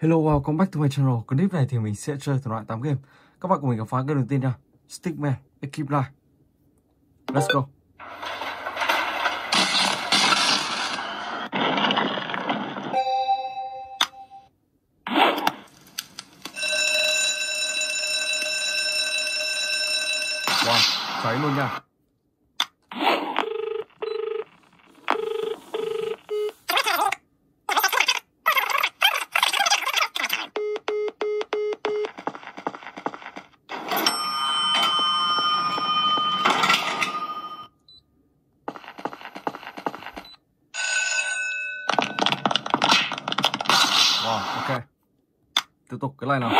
Hello, welcome back to my channel. Clip này thì mình sẽ chơi thể loại 8 game. Các bạn cùng mình khám phá game đầu tiên nha. Stickman, Equipe Live. Let's go. Wow, cháy luôn nha. Wow, ok. Tiếp tục cái này nào.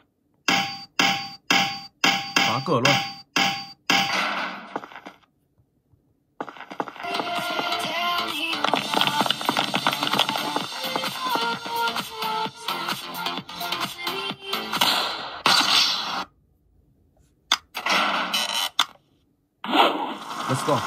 Phá cửa luôn. Let's go.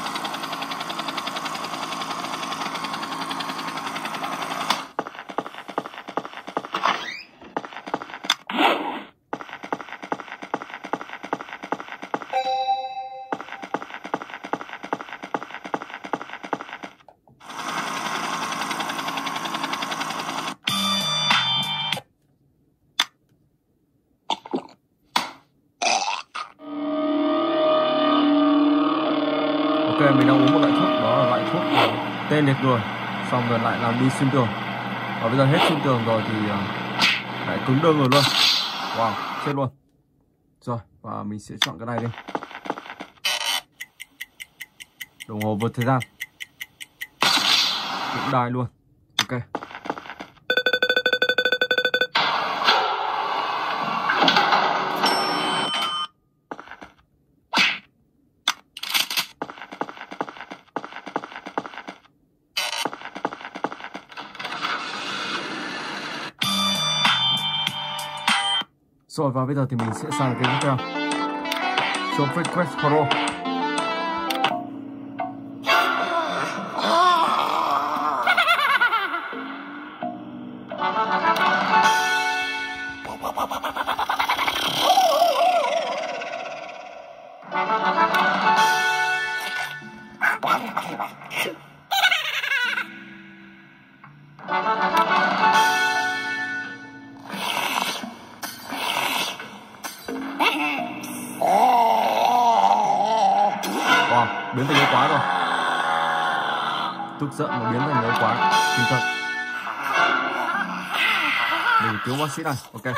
Ok, mình đang uống một loại thuốc, đó là loại thuốc tê liệt người. Xong rồi lại làm đi xuyên tường. Và bây giờ hết xuyên tường rồi thì lại cứng đơ người luôn. Wow, chết luôn. Rồi, và mình sẽ chọn cái này đi. Đồng hồ vượt thời gian. Cũng đai luôn. Ok. Rồi và bây giờ thì mình sẽ sang cái tiếp theo. Show Frequency Pro. Wow, biến thành ế quá rồi. Tức giận mà biến thành ế quá. Kinh thật. Mình cứu bác sĩ này. Ok.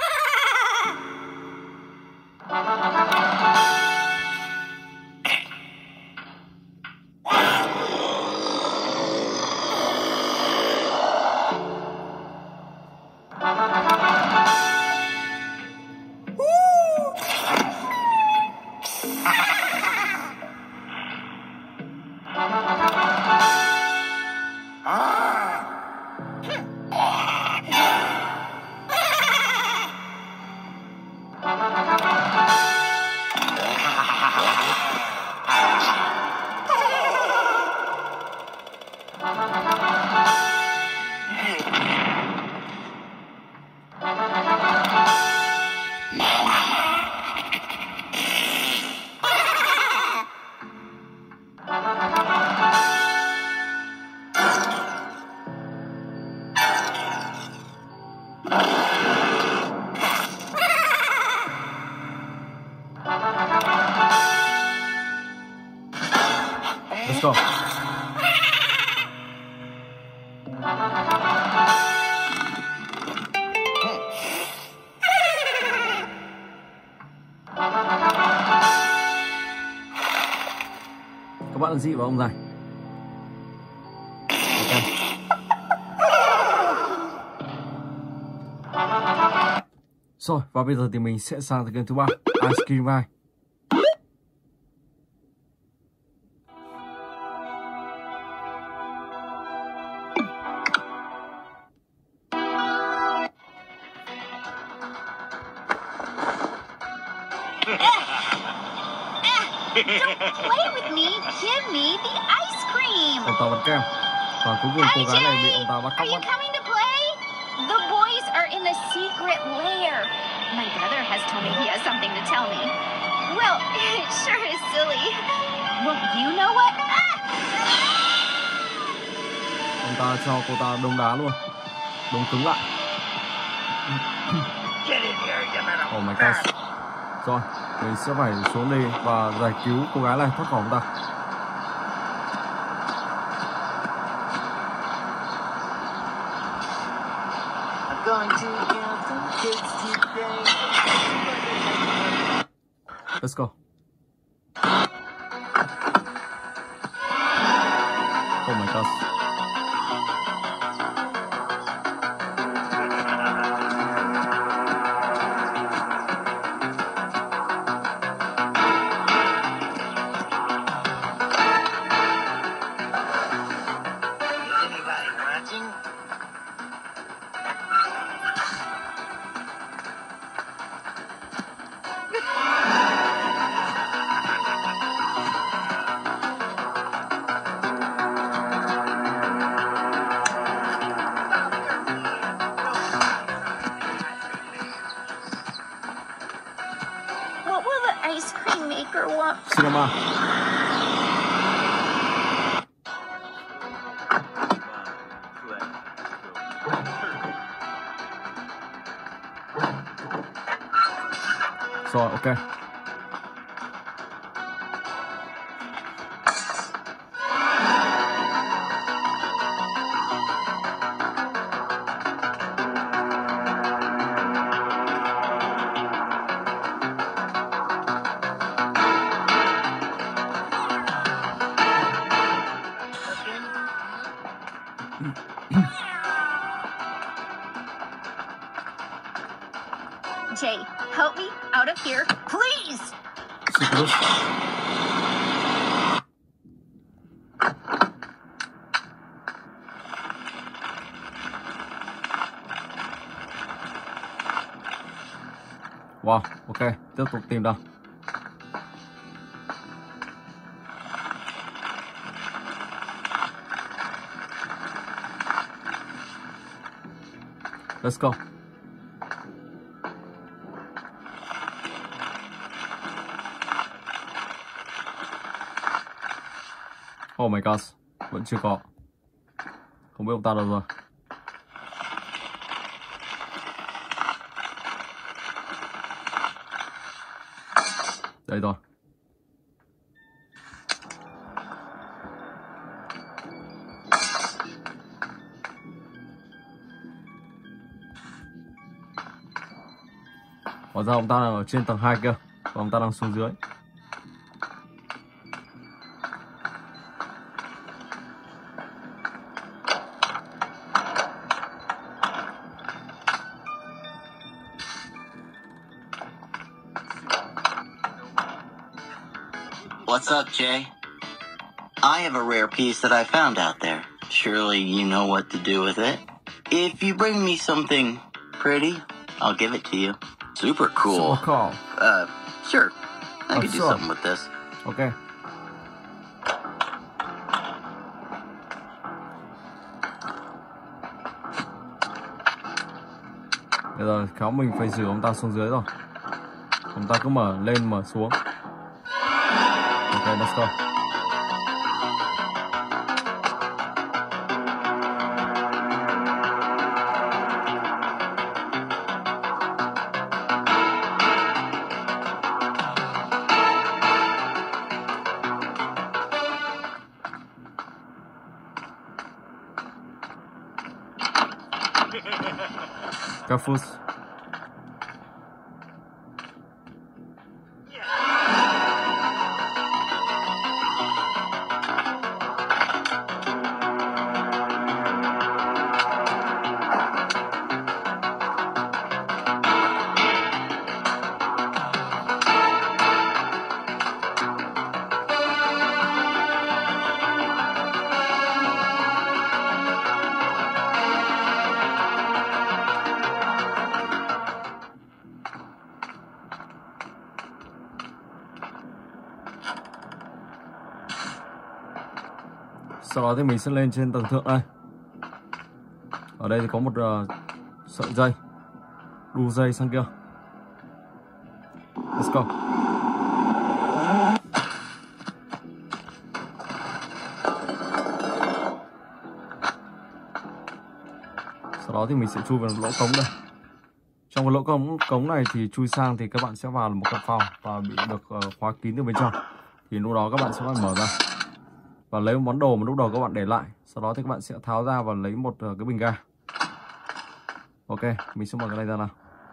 Let's go. Các bạn dị vào ông này. Okay. Rồi và bây giờ thì mình sẽ sang game thứ 3, Ice Cream Guy. Don't play with me. Give me the ice cream. Và cuối cùng cô gái này bị ông ta bắt cóc Are you mất. coming to play? The boys are in in the secret lair. My brother has told me he has something to tell me. Well, it sure is silly. Well, you know what? Ông ta cho cô ta đông đá luôn, đông cứng lại. Oh my god. Rồi, mình sẽ phải xuống đây và giải cứu cô gái này thoát khỏi ông ta. Let's go. Oh my god. What will the ice cream maker want? Cinema. Rồi, ok. Jay, help me out of here, please! Super. Wow, ok, tiếp tục tìm đâu. Let's go. Oh my god, vẫn chưa có. Không biết ông ta đâu rồi. Đây rồi. Hóa ra ông ta đang ở trên tầng 2 kia, và ông ta đang xuống dưới. What's up, Jay? I have a rare piece that I found out there. Surely you know what to do with it. If you bring me something pretty, I'll give it to you. Super cool. Super cool. Sure. I could do sure. something with this. Ok. Bây giờ khéo mình phải giữ ông ta xuống dưới rồi. Ông ta cứ mở lên mở xuống. Ok, let's go. Careful. Sau đó thì mình sẽ lên trên tầng thượng đây. Ở đây thì có một sợi dây Đu dây sang kia. Let's go. Sau đó thì mình sẽ chui vào lỗ cống đây. Trong cái lỗ cống này thì chui sang thì các bạn sẽ vào một căn phòng và bị được khóa kín từ bên trong. Thì lúc đó các bạn sẽ phải mở ra và lấy một món đồ mà lúc đầu các bạn để lại. Sau đó thì các bạn sẽ tháo ra và lấy một cái bình ga. Ok, mình sẽ mở cái này ra nào.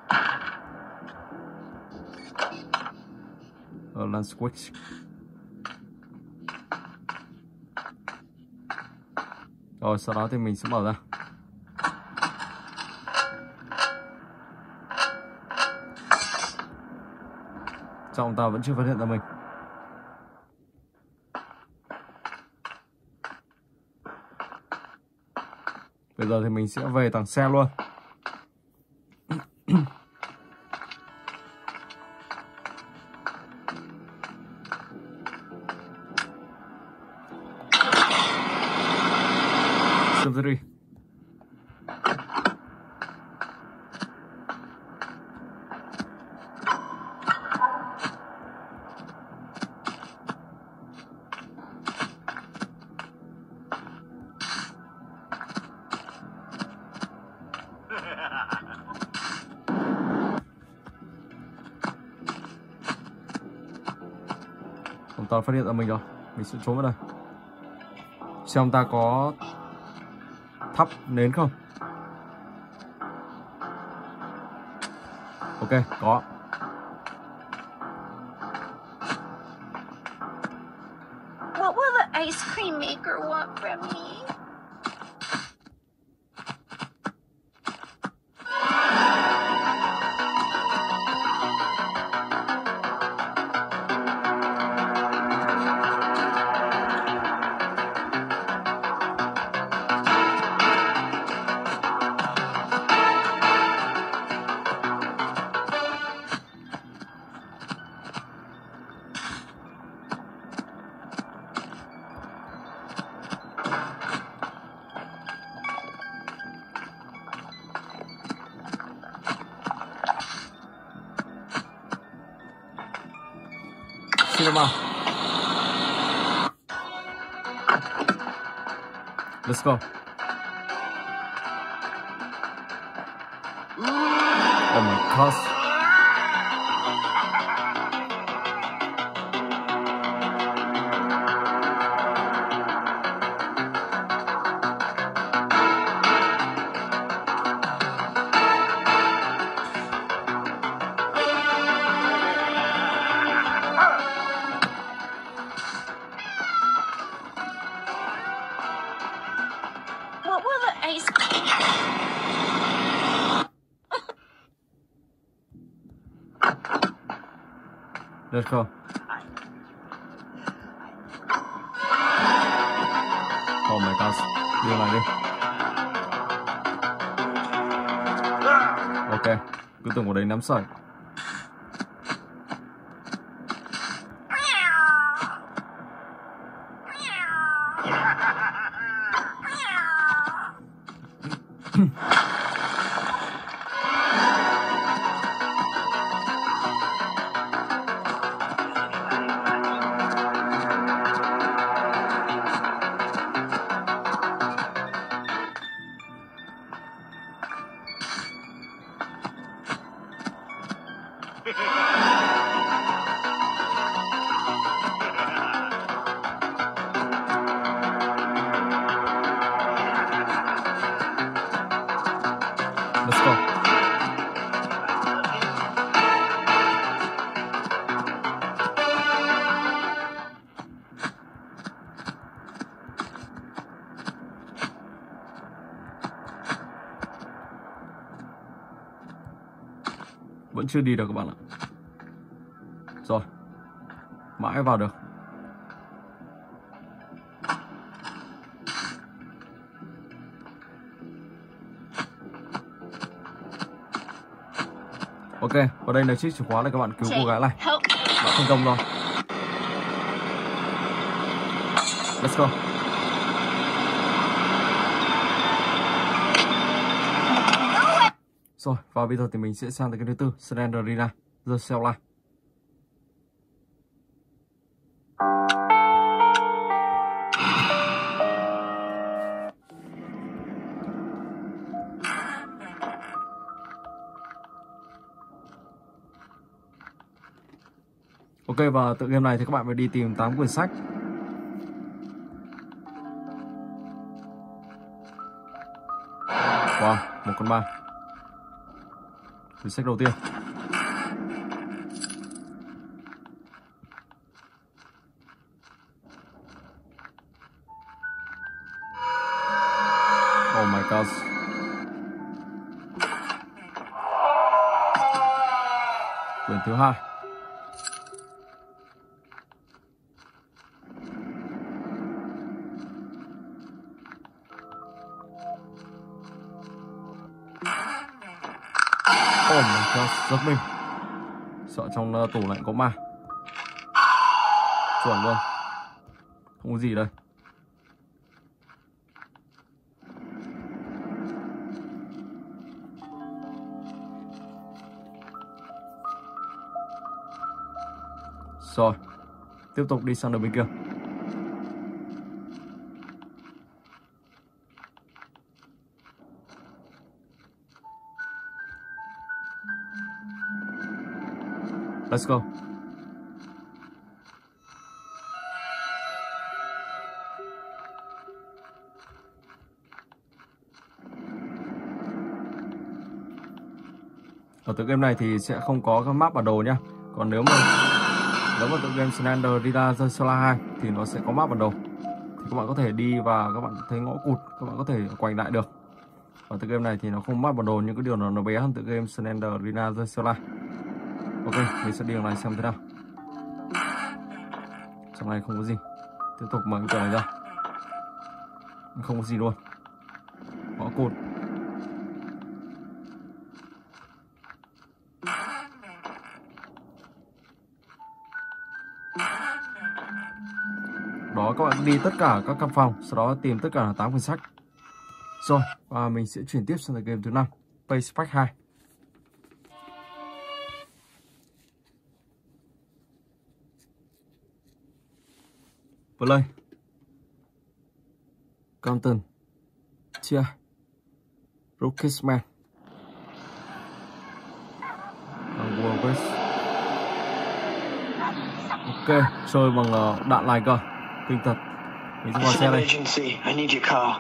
Lan switch. Rồi sau đó thì mình sẽ mở ra. Trọng tài vẫn chưa phát hiện ra mình. Bây giờ thì mình sẽ về tầng xe luôn. Cemetery. Ông ta phát hiện ra mình rồi. Mình sẽ trốn vào đây. Xem ông ta có thắp nến không. Ok, có. What will the ice cream maker want from me? Cinema. Let's go. Oh my gosh. What will the ice cream... Let's go. Oh my gosh. Đưa lại đi. Ok. Cứ tưởng vào đấy nắm sợi. Let's go. Vẫn chưa đi được các bạn ạ. Rồi. Mãi vào được. Ok, và đây là chiếc chìa khóa để các bạn cứu cô gái này. Đã thành công rồi. Let's go. Rồi, và bây giờ thì mình sẽ sang tới cái thứ tư, Slenderina, The Cella. Ok, và tựa game này thì các bạn phải đi tìm 8 quyển sách. Wow, 1 con 3. Quyển sách đầu tiên. Oh my god. Quyển thứ 2. Oh my god, giật mình. Sợ trong tủ lạnh có ma. Chuẩn luôn. Không có gì đây. Rồi, tiếp tục đi sang đường bên kia. Let's go. Ở tựa game này thì sẽ không có các map bản đồ nhá. Còn nếu mà tựa game Slenderina The Cella 2 thì nó sẽ có map bản đồ. Thì các bạn có thể đi và các bạn thấy ngõ cụt, các bạn có thể quành lại được. Ở tựa game này thì nó không map bản đồ, nhưng cái điều nó bé hơn tựa game Slenderina The Cella. Ok, mình sẽ đi đường này xem thế nào. Trong này không có gì. Tiếp tục mở cái cửa này ra. Không có gì luôn. Ngõ cụt. Đó, các bạn đi tất cả các căn phòng, sau đó tìm tất cả 8 quyển sách. Rồi, và mình sẽ chuyển tiếp sang game thứ 5, Pace Pack 2. Play, Compton, Tia, Rocketman, ok, chơi bằng đạn này cơ, kinh thật. Mình sẽ vào xe đây. I need your car.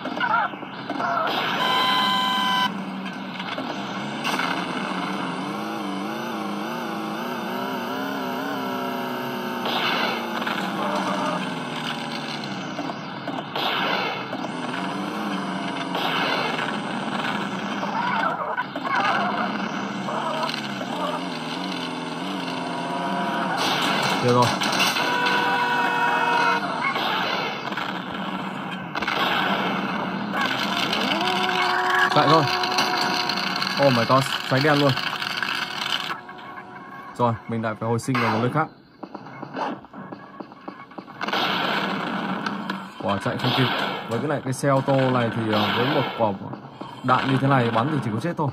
Được rồi. Chạy thôi. Oh my god, cháy đen luôn. Rồi, mình lại phải hồi sinh vào một nơi khác. Quả chạy không kịp. Với cái xe ô tô này thì với một quả đạn như thế này bắn thì chỉ có chết thôi.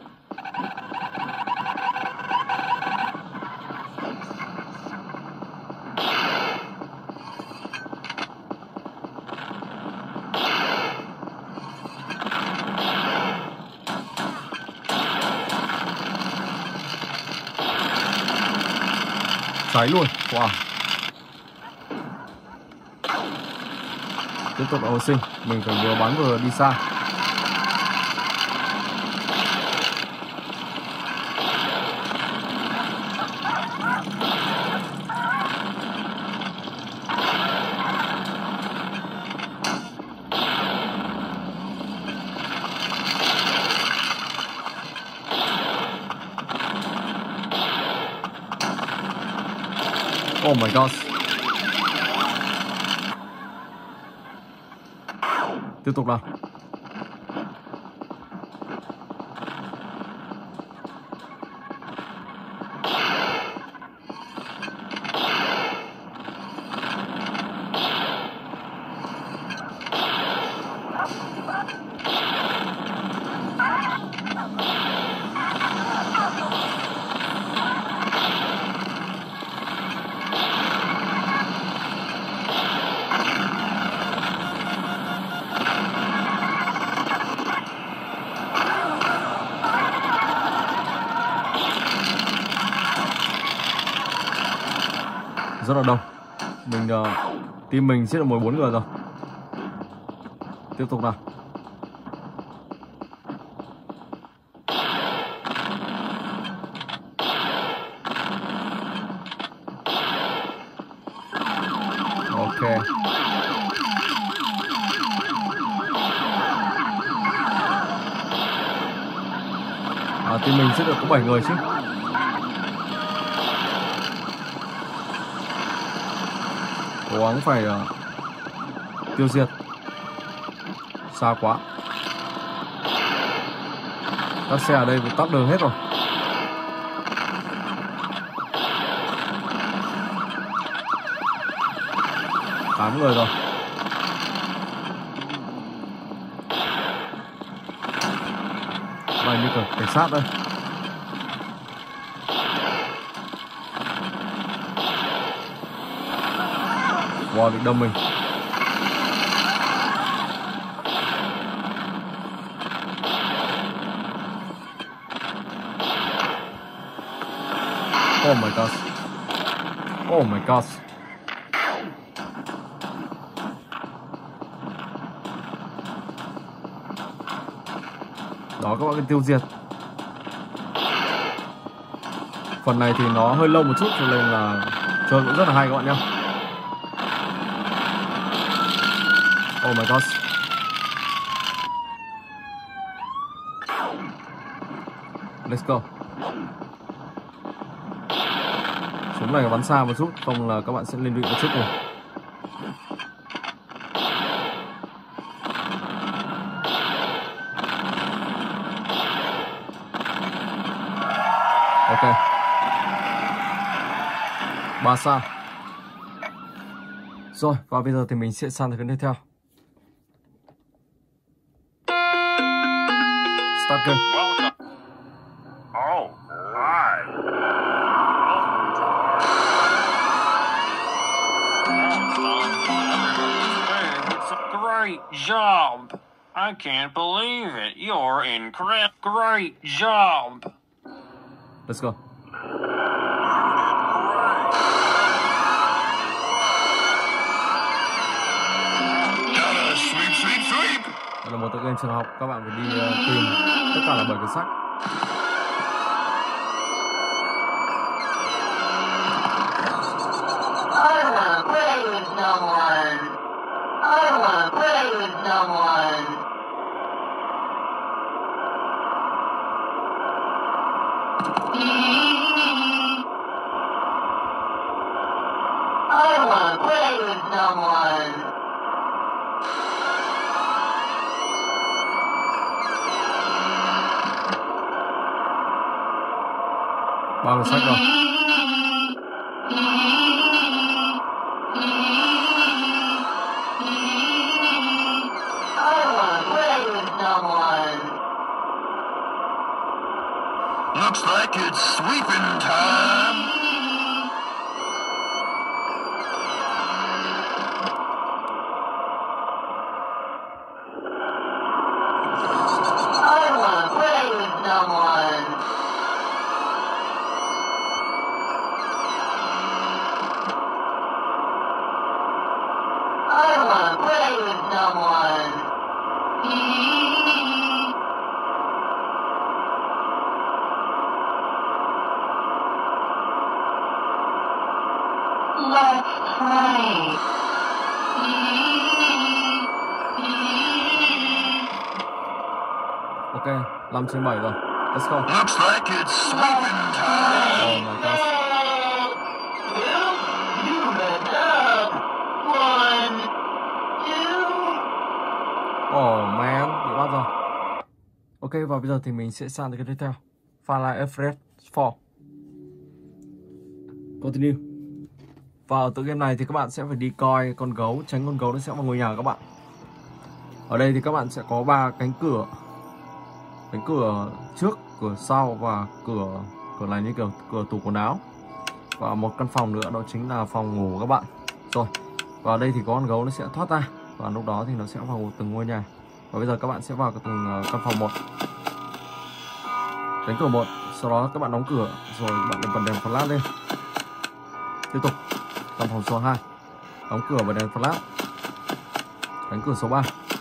Cháy luôn. Wow. Tiếp tục là hồi sinh. Mình phải vừa bắn vừa đi xa. Oh my god. Tiếp tục nào. rất là đông. Team mình sẽ được 14 người rồi. Tiếp tục nào. Ok. Team mình sẽ được có 7 người chứ. Cố gắng phải tiêu diệt. Xa quá. Các xe ở đây bị tắc đường hết rồi. Tám người rồi. Này như kiểu cảnh sát đây. Wow, định đâm mình. Oh my god. Oh my god. Đó, các bạn tiêu diệt. Phần này thì nó hơi lâu một chút cho nên là chơi cũng rất là hay các bạn nhé. Oh my god. Let's go. Súng này bắn xa một chút, không là các bạn sẽ lên vị và chết rồi. Ok. 3 sao. Rồi, và bây giờ thì mình sẽ sang tới tiếp theo. Start game. Oh, hi. It's a great job. I can't believe it. You're incredible. Great job. Let's go. Sweep, sweep, sweep. Đây là một tựa game trường học, các bạn phải đi tìm tất cả là 7 quyển sách. I wanna play with someone. I wanna play with someone. I wanna play with someone. 3 quyển sách rồi. Looks like it's sweeping time. I wanna play with someone. I wanna play with someone. Let's play. Ok, 5/7 rồi. Let's go. Looks like it's sweeping time. Oh my god. You messed up. 1, 2. Oh man, bị bắt rồi. Ok, và bây giờ thì mình sẽ sang tới cái tiếp theo. Fire Emblem 4. Continue. Và ở tựa game này thì các bạn sẽ phải đi coi con gấu, tránh con gấu nó sẽ vào ngôi nhà của các bạn. Ở đây thì các bạn sẽ có 3 cánh cửa. Cánh cửa trước, cửa sau và cửa này như kiểu cửa tủ quần áo. Và một căn phòng nữa đó chính là phòng ngủ của các bạn. Rồi, vào đây thì có con gấu nó sẽ thoát ra và lúc đó thì nó sẽ vào từng ngôi nhà. Và bây giờ các bạn sẽ vào từng căn phòng 1. Cánh cửa 1, sau đó các bạn đóng cửa rồi bạn bật đèn flash lên. Tiếp tục. Căn phòng số 2. Đóng cửa bật đèn flash. Cánh cửa số 3.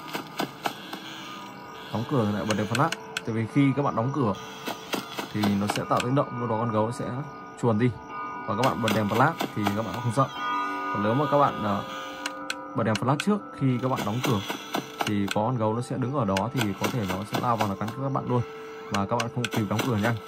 Đóng cửa lại bật đèn flash. Tại vì khi các bạn đóng cửa thì nó sẽ tạo tiếng động, lúc đó con gấu sẽ chuồn đi. Và các bạn bật đèn flash thì các bạn không sợ. Còn nếu mà các bạn bật đèn flash trước khi các bạn đóng cửa thì có con gấu nó sẽ đứng ở đó, thì có thể nó sẽ lao vào là cắn các bạn luôn, mà các bạn không kịp đóng cửa nhanh.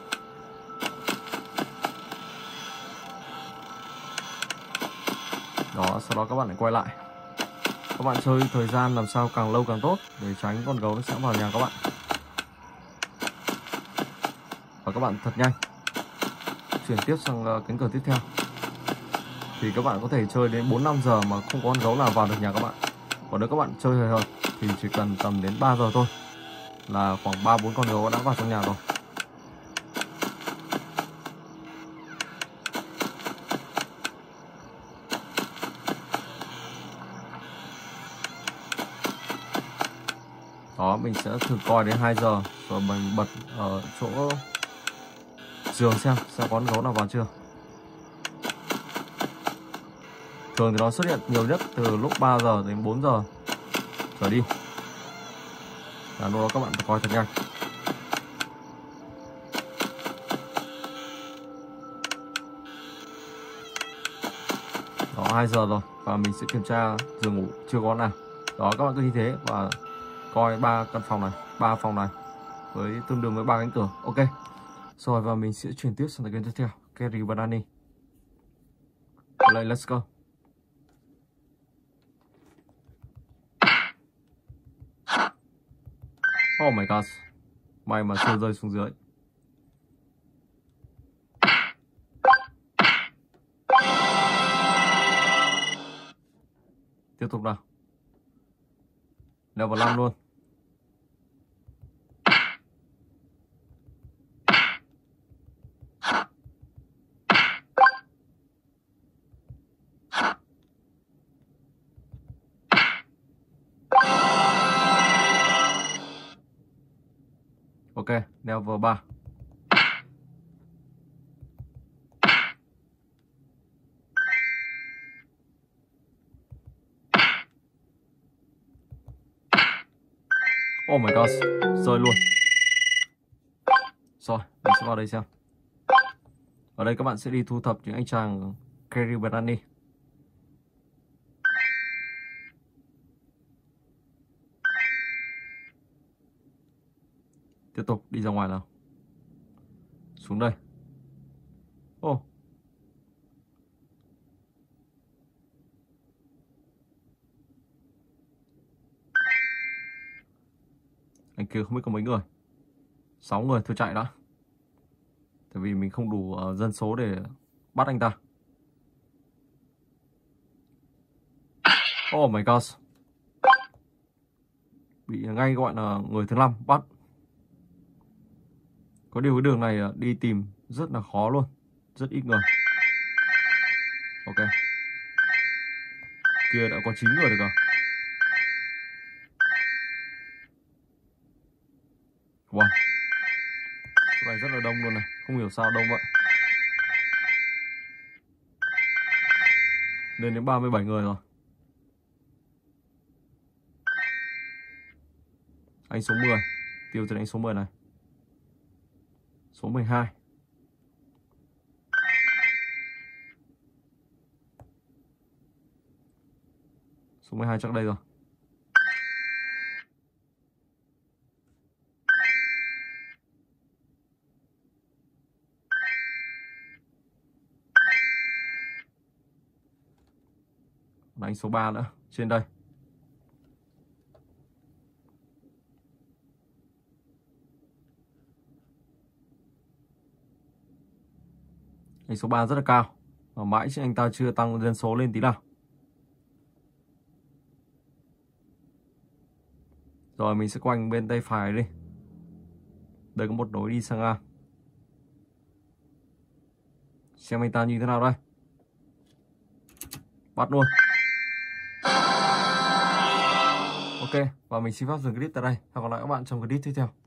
Đó, sau đó các bạn lại quay lại. Các bạn chơi thời gian làm sao càng lâu càng tốt để tránh con gấu nó sẽ vào nhà các bạn. Và các bạn thật nhanh chuyển tiếp sang cánh cửa tiếp theo. Thì các bạn có thể chơi đến 4-5 giờ mà không có con gấu nào vào được nhà các bạn. Còn nếu các bạn chơi hời hợt thì chỉ cần tầm đến 3 giờ thôi là khoảng 3-4 con gấu đã vào trong nhà rồi. Đó, mình sẽ thử coi đến 2 giờ rồi mình bật ở chỗ giường xem con gấu nào vào chưa. Thường thì nó xuất hiện nhiều nhất từ lúc 3 giờ đến 4 giờ trở đi. Và lúc đó các bạn phải coi thật nhanh. Đó, 2 giờ rồi và mình sẽ kiểm tra giường ngủ chưa có nào. Đó, các bạn cứ như thế và coi 3 căn phòng này, 3 phòng này với tương đương với 3 cánh cửa. Ok. Rồi và mình sẽ chuyển tiếp sang game tiếp theo, Carrie và Danny. Play, let's go. Oh my god. May mà chưa rơi xuống dưới. Tiếp tục nào. Level 5 luôn. Ok, level 3. Oh my god, rơi luôn. Rồi, mình sẽ vào đây xem. Ở đây các bạn sẽ đi thu thập những anh chàng Carrie và Danny. Tiếp tục đi ra ngoài nào. Xuống đây. Oh. Anh kia không biết có mấy người. 6 người, thôi chạy đã. Tại vì mình không đủ dân số để bắt anh ta. Oh my god. Bị ngay gọi là người thứ 5 bắt. Có điều cái đường này đi tìm rất là khó luôn. Rất ít người. Ok. Kia đã có 9 người rồi cơ. Wow. Chỗ này rất là đông luôn này. Không hiểu sao đông vậy. Lên đến 37 người rồi. Anh số 10. Tiêu diệt anh số 10 này. Số 12. Số 12 chắc đây rồi. Đánh số 3 nữa. Trên đây. Anh số 3 rất là cao. Và mãi chứ anh ta chưa tăng dân số lên tí nào. Rồi mình sẽ quanh bên tay phải đi. Đây có một lối đi sang A. Xem anh ta như thế nào đây. Bắt luôn. Ok, và mình xin phép dừng clip tại đây. Hẹn gặp lại các bạn trong clip tiếp theo.